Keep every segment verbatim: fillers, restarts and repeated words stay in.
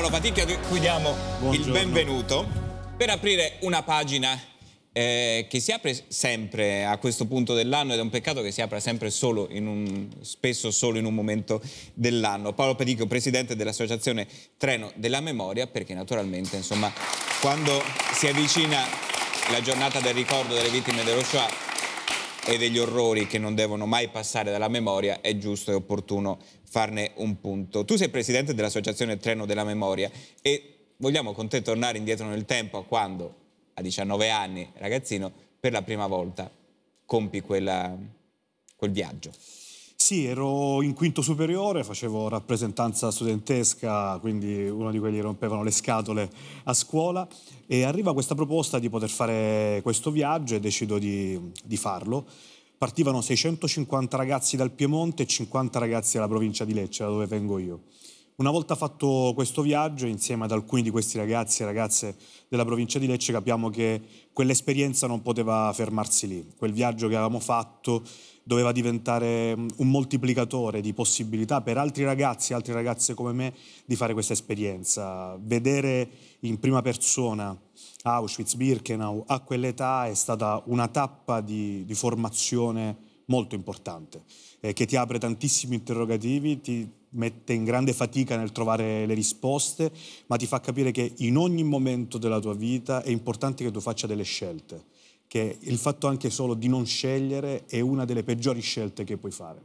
Paolo Paticchio, a cui diamo Buongiorno. il benvenuto, per aprire una pagina eh, che si apre sempre a questo punto dell'anno, ed è un peccato che si apra sempre solo in un, spesso solo in un momento dell'anno. Paolo Paticchio, presidente dell'associazione Treno della Memoria, perché naturalmente, insomma, quando si avvicina la giornata del ricordo delle vittime dello Shoah e degli orrori che non devono mai passare dalla memoria, è giusto e opportuno farne un punto. Tu sei presidente dell'associazione Treno della Memoria e vogliamo con te tornare indietro nel tempo a quando, a diciannove anni, ragazzino, per la prima volta compi quella, quel viaggio. Sì, ero in quinto superiore, facevo rappresentanza studentesca, quindi uno di quelli che rompevano le scatole a scuola, e arriva questa proposta di poter fare questo viaggio e decido di, di farlo. Partivano seicentocinquanta ragazzi dal Piemonte e cinquanta ragazzi dalla provincia di Lecce, da dove vengo io. Una volta fatto questo viaggio, insieme ad alcuni di questi ragazzi e ragazze della provincia di Lecce, capiamo che quell'esperienza non poteva fermarsi lì. Quel viaggio che avevamo fatto doveva diventare un moltiplicatore di possibilità per altri ragazzi e altre ragazze come me di fare questa esperienza. Vedere in prima persona Auschwitz, Birkenau a quell'età è stata una tappa di, di formazione molto importante, eh, che ti apre tantissimi interrogativi, ti mette in grande fatica nel trovare le risposte, ma ti fa capire che in ogni momento della tua vita è importante che tu faccia delle scelte, che il fatto anche solo di non scegliere è una delle peggiori scelte che puoi fare.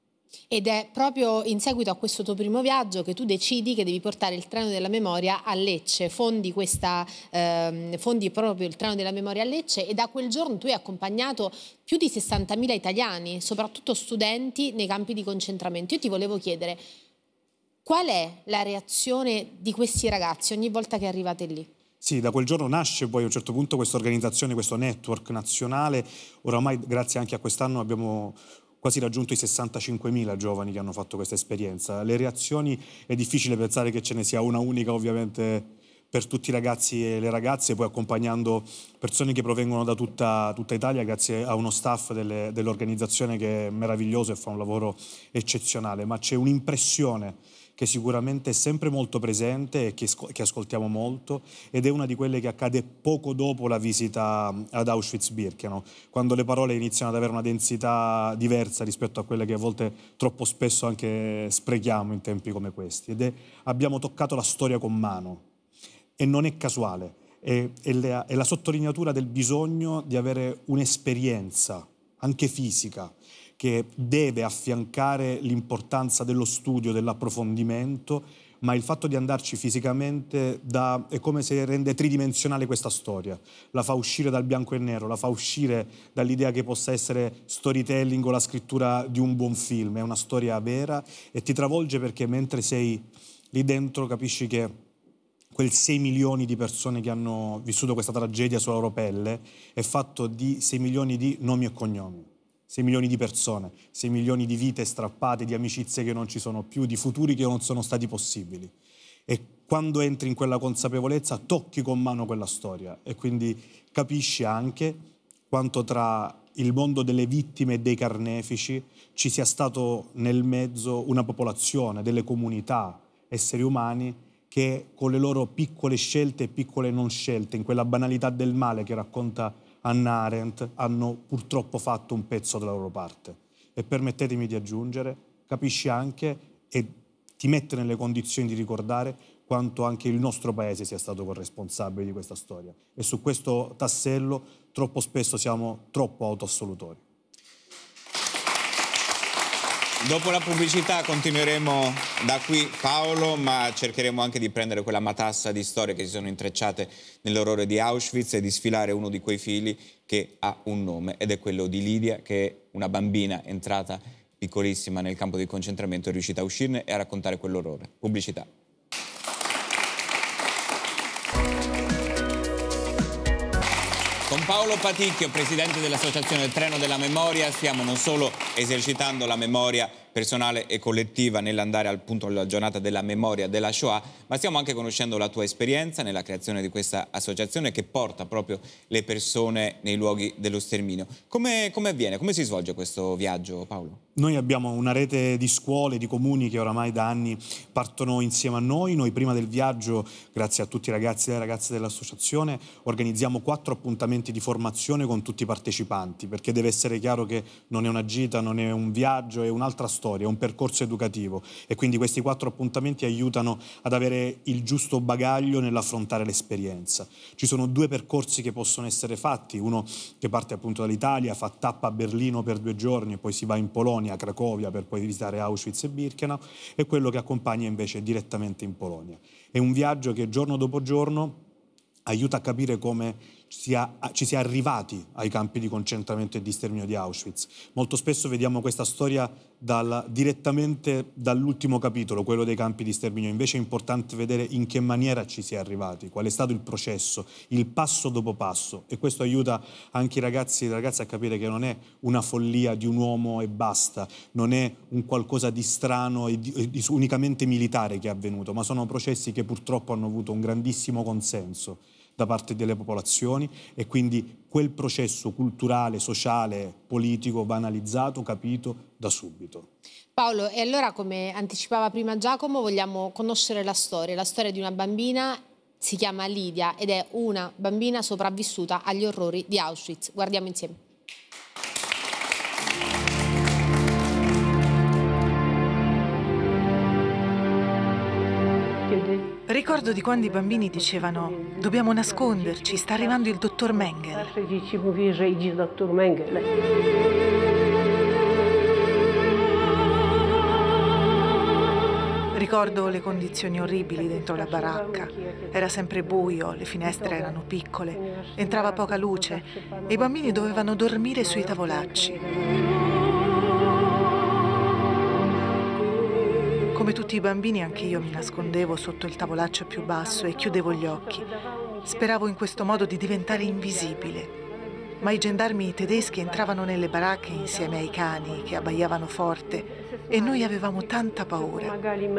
Ed è proprio in seguito a questo tuo primo viaggio che tu decidi che devi portare il Treno della Memoria a Lecce, fondi, questa, ehm, fondi proprio il Treno della Memoria a Lecce, e da quel giorno tu hai accompagnato più di sessantamila italiani, soprattutto studenti, nei campi di concentramento. Io ti volevo chiedere, qual è la reazione di questi ragazzi ogni volta che arrivate lì? Sì, da quel giorno nasce poi a un certo punto questa organizzazione, questo network nazionale. Oramai, grazie anche a quest'anno, abbiamo quasi raggiunto i sessantacinquemila giovani che hanno fatto questa esperienza. Le reazioni, è difficile pensare che ce ne sia una unica ovviamente per tutti i ragazzi e le ragazze, poi accompagnando persone che provengono da tutta, tutta Italia grazie a uno staff delle, dell'organizzazione che è meraviglioso e fa un lavoro eccezionale, ma c'è un'impressione che sicuramente è sempre molto presente e che, che ascoltiamo molto, ed è una di quelle che accade poco dopo la visita ad Auschwitz-Birkenau, quando le parole iniziano ad avere una densità diversa rispetto a quelle che a volte troppo spesso anche sprechiamo in tempi come questi. Ed è, abbiamo toccato la storia con mano, e non è casuale, è, è, la, è la sottolineatura del bisogno di avere un'esperienza, anche fisica, che deve affiancare l'importanza dello studio, dell'approfondimento, ma il fatto di andarci fisicamente da, è come se rende tridimensionale questa storia, la fa uscire dal bianco e nero, la fa uscire dall'idea che possa essere storytelling o la scrittura di un buon film. È una storia vera e ti travolge, perché mentre sei lì dentro capisci che quel sei milioni di persone che hanno vissuto questa tragedia sulla loro pelle è fatto di sei milioni di nomi e cognomi. sei milioni di persone, sei milioni di vite strappate, di amicizie che non ci sono più, di futuri che non sono stati possibili. E quando entri in quella consapevolezza tocchi con mano quella storia e quindi capisci anche quanto tra il mondo delle vittime e dei carnefici ci sia stato nel mezzo una popolazione, delle comunità, esseri umani che con le loro piccole scelte e piccole non scelte, in quella banalità del male che racconta Hannah Arendt, hanno purtroppo fatto un pezzo della loro parte. E permettetemi di aggiungere, capisci anche e ti mette nelle condizioni di ricordare quanto anche il nostro paese sia stato corresponsabile di questa storia. E su questo tassello troppo spesso siamo troppo autoassolutori. Dopo la pubblicità continueremo da qui, Paolo, ma cercheremo anche di prendere quella matassa di storie che si sono intrecciate nell'orrore di Auschwitz e di sfilare uno di quei fili che ha un nome, ed è quello di Lidia, che è una bambina entrata piccolissima nel campo di concentramento, è riuscita a uscirne e a raccontare quell'orrore. Pubblicità. Con Paolo Paticchio, presidente dell'Associazione del Treno della Memoria, stiamo non solo esercitando la memoria personale e collettiva nell'andare appunto alla giornata della memoria della Shoah, ma stiamo anche conoscendo la tua esperienza nella creazione di questa associazione che porta proprio le persone nei luoghi dello sterminio. Come, come avviene? Come si svolge questo viaggio, Paolo? Noi abbiamo una rete di scuole, di comuni che oramai da anni partono insieme a noi. Noi prima del viaggio, grazie a tutti i ragazzi e le ragazze dell'associazione, organizziamo quattro appuntamenti di formazione con tutti i partecipanti, perché deve essere chiaro che non è una gita, non è un viaggio, è un'altra storia, è un percorso educativo, e quindi questi quattro appuntamenti aiutano ad avere il giusto bagaglio nell'affrontare l'esperienza. Ci sono due percorsi che possono essere fatti, uno che parte appunto dall'Italia, fa tappa a Berlino per due giorni e poi si va in Polonia, a Cracovia, per poi visitare Auschwitz e Birkenau, e quello che accompagna invece direttamente in Polonia. È un viaggio che giorno dopo giorno aiuta a capire come sia, ci sia arrivati ai campi di concentramento e di sterminio di Auschwitz. Molto spesso vediamo questa storia dal, direttamente dall'ultimo capitolo, quello dei campi di sterminio. Invece è importante vedere in che maniera ci si è arrivati, qual è stato il processo, il passo dopo passo, e questo aiuta anche i ragazzi e le ragazze a capire che non è una follia di un uomo e basta, non è un qualcosa di strano e, di, e di, unicamente militare che è avvenuto, ma sono processi che purtroppo hanno avuto un grandissimo consenso da parte delle popolazioni, e quindi quel processo culturale, sociale, politico va analizzato, capito da subito. Paolo, e allora, come anticipava prima Giacomo, vogliamo conoscere la storia, la storia di una bambina, si chiama Lidia ed è una bambina sopravvissuta agli orrori di Auschwitz. Guardiamo insieme. Ricordo di quando i bambini dicevano: dobbiamo nasconderci, sta arrivando il dottor Mengele. Ricordo le condizioni orribili dentro la baracca. Era sempre buio, le finestre erano piccole, entrava poca luce e i bambini dovevano dormire sui tavolacci. Come tutti i bambini, anche io mi nascondevo sotto il tavolaccio più basso e chiudevo gli occhi. Speravo in questo modo di diventare invisibile. Ma i gendarmi tedeschi entravano nelle baracche insieme ai cani che abbaiavano forte e noi avevamo tanta paura.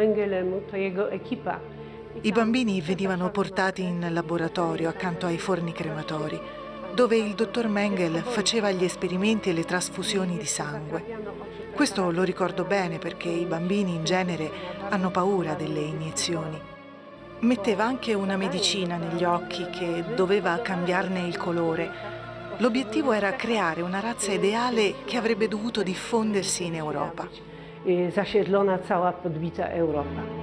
I bambini venivano portati in laboratorio accanto ai forni crematori, dove il dottor Mengele faceva gli esperimenti e le trasfusioni di sangue. Questo lo ricordo bene perché i bambini in genere hanno paura delle iniezioni. Metteva anche una medicina negli occhi che doveva cambiarne il colore. L'obiettivo era creare una razza ideale che avrebbe dovuto diffondersi in Europa. Zasiedlona cała podbita Europa.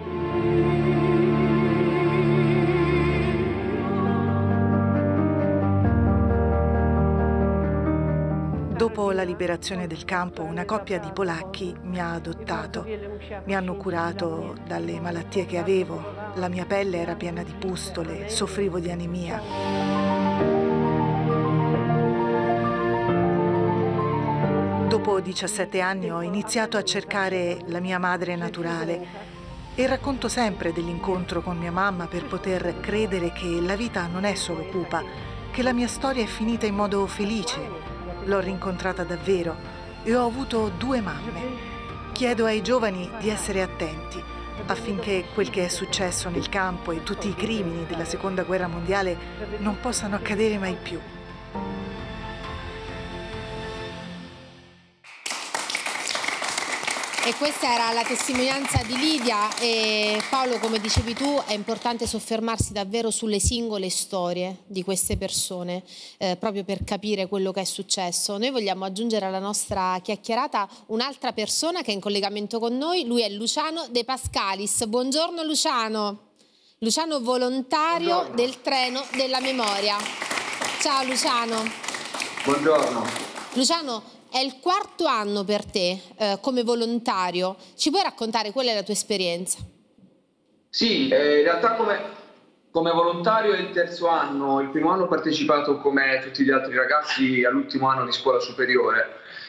Dopo la liberazione del campo, una coppia di polacchi mi ha adottato. Mi hanno curato dalle malattie che avevo. La mia pelle era piena di pustole, soffrivo di anemia. Dopo diciassette anni ho iniziato a cercare la mia madre naturale e racconto sempre dell'incontro con mia mamma per poter credere che la vita non è solo cupa, che la mia storia è finita in modo felice. L'ho rincontrata davvero e ho avuto due mamme. Chiedo ai giovani di essere attenti affinché quel che è successo nel campo e tutti i crimini della Seconda Guerra Mondiale non possano accadere mai più. E questa era la testimonianza di Lidia e Paolo, come dicevi tu, è importante soffermarsi davvero sulle singole storie di queste persone, eh, proprio per capire quello che è successo. Noi vogliamo aggiungere alla nostra chiacchierata un'altra persona che è in collegamento con noi, lui è Luciano De Pascalis. Buongiorno Luciano, Luciano volontario Buongiorno. del Treno della Memoria. Ciao Luciano. Buongiorno. Luciano, è il quarto anno per te eh, come volontario. Ci puoi raccontare qual è la tua esperienza? Sì, eh, in realtà come, come volontario è il terzo anno. Il primo anno ho partecipato come tutti gli altri ragazzi all'ultimo anno di scuola superiore.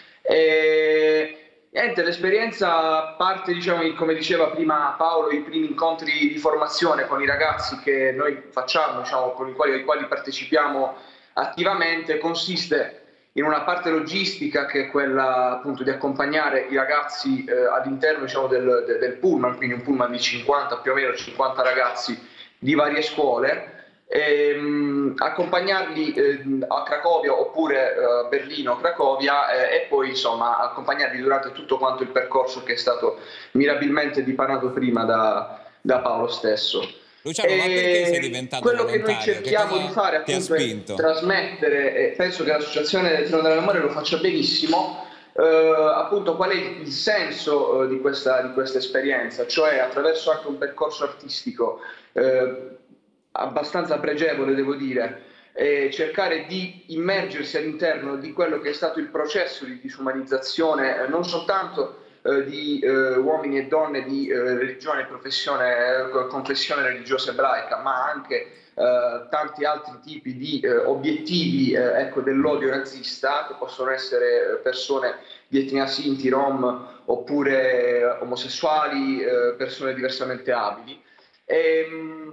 E, niente, l'esperienza parte, diciamo, come diceva prima Paolo, i primi incontri di formazione con i ragazzi che noi facciamo, diciamo, con i quali, ai quali partecipiamo attivamente consiste in una parte logistica che è quella appunto di accompagnare i ragazzi eh, all'interno diciamo, del, de, del pullman, quindi un pullman di cinquanta, più o meno cinquanta ragazzi di varie scuole, e, mh, accompagnarli eh, a Cracovia oppure a eh, Berlino o Cracovia eh, e poi insomma accompagnarli durante tutto quanto il percorso che è stato mirabilmente dipanato prima da, da Paolo stesso. Luciano, ma perché sei diventato quello volontario? che noi cerchiamo che di fare appunto è trasmettere, e penso che l'associazione del Treno della Memoria lo faccia benissimo, eh, appunto qual è il senso eh, di, questa, di questa esperienza, cioè attraverso anche un percorso artistico eh, abbastanza pregevole, devo dire, e cercare di immergersi all'interno di quello che è stato il processo di disumanizzazione eh, non soltanto eh, di eh, uomini e donne di eh, religione e professione, eh, confessione religiosa ebraica, ma anche eh, tanti altri tipi di eh, obiettivi eh, ecco, dell'odio nazista, che possono essere persone di etnia Sinti, Rom, oppure eh, omosessuali, eh, persone diversamente abili. E,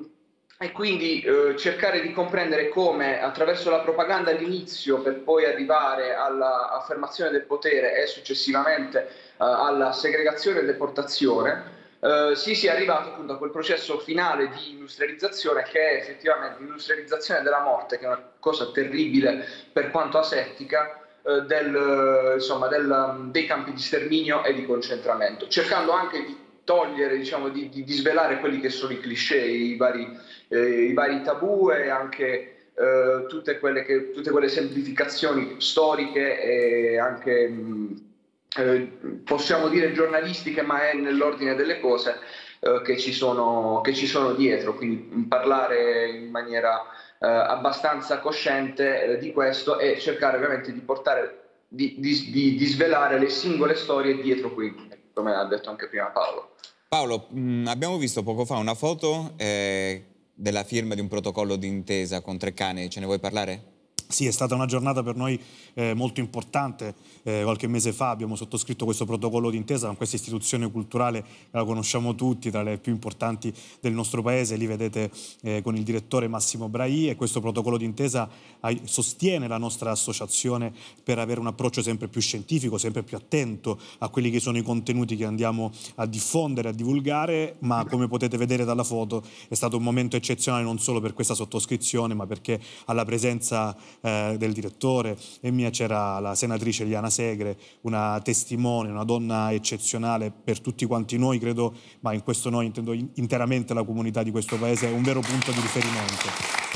E quindi eh, cercare di comprendere come attraverso la propaganda all'inizio, per poi arrivare all'affermazione del potere e successivamente eh, alla segregazione e deportazione, eh, si sia arrivato appunto a quel processo finale di industrializzazione che è effettivamente l'industrializzazione della morte, che è una cosa terribile per quanto asettica, eh, del, insomma, del, dei campi di sterminio e di concentramento, cercando anche di togliere, diciamo, di, di, di svelare quelli che sono i cliché, i vari, eh, i vari tabù e anche eh, tutte, quelle che, tutte quelle semplificazioni storiche e anche, mh, eh, possiamo dire, giornalistiche, ma è nell'ordine delle cose eh, che, ci sono, che ci sono dietro, quindi parlare in maniera eh, abbastanza cosciente eh, di questo e cercare ovviamente di portare, di, di, di, di svelare le singole storie dietro qui, come ha detto anche prima Paolo. Paolo, mh, abbiamo visto poco fa una foto eh, della firma di un protocollo d'intesa con Treccani, ce ne vuoi parlare? Sì, è stata una giornata per noi eh, molto importante. Eh, qualche mese fa abbiamo sottoscritto questo protocollo d'intesa con questa istituzione culturale, la conosciamo tutti, tra le più importanti del nostro paese. Lì vedete eh, con il direttore Massimo Brai, e questo protocollo d'intesa sostiene la nostra associazione per avere un approccio sempre più scientifico, sempre più attento a quelli che sono i contenuti che andiamo a diffondere, a divulgare, ma come potete vedere dalla foto è stato un momento eccezionale non solo per questa sottoscrizione, ma perché alla presenza Eh, del direttore e mia c'era la senatrice Eliana Segre, una testimone, una donna eccezionale per tutti quanti noi, credo, ma in questo noi intendo interamente la comunità di questo paese, è un vero punto di riferimento.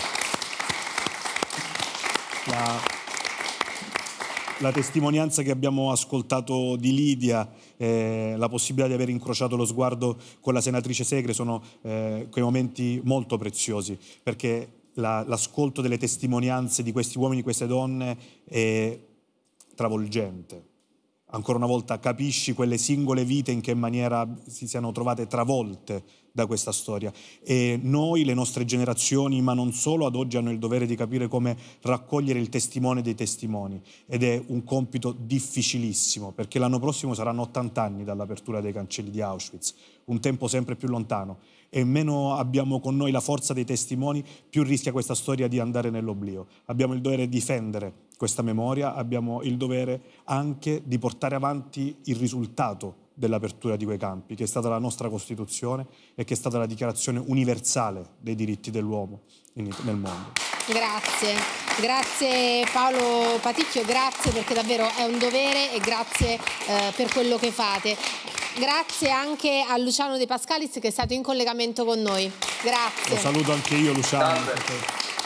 La, la testimonianza che abbiamo ascoltato di Lidia, eh, la possibilità di aver incrociato lo sguardo con la senatrice Segre sono eh, quei momenti molto preziosi, perché l'ascolto delle testimonianze di questi uomini e queste donne è travolgente. Ancora una volta capisci quelle singole vite in che maniera si siano trovate travolte da questa storia. E noi, le nostre generazioni, ma non solo, ad oggi hanno il dovere di capire come raccogliere il testimone dei testimoni. Ed è un compito difficilissimo, perché l'anno prossimo saranno ottanta anni dall'apertura dei cancelli di Auschwitz, un tempo sempre più lontano. E meno abbiamo con noi la forza dei testimoni, più rischia questa storia di andare nell'oblio. Abbiamo il dovere di difendere questa memoria, abbiamo il dovere anche di portare avanti il risultato dell'apertura di quei campi, che è stata la nostra Costituzione e che è stata la dichiarazione universale dei diritti dell'uomo nel mondo. Grazie, grazie Paolo Paticchio, grazie perché davvero è un dovere e grazie eh, per quello che fate. Grazie anche a Luciano De Pascalis che è stato in collegamento con noi. Grazie. Lo saluto anche io, Luciano.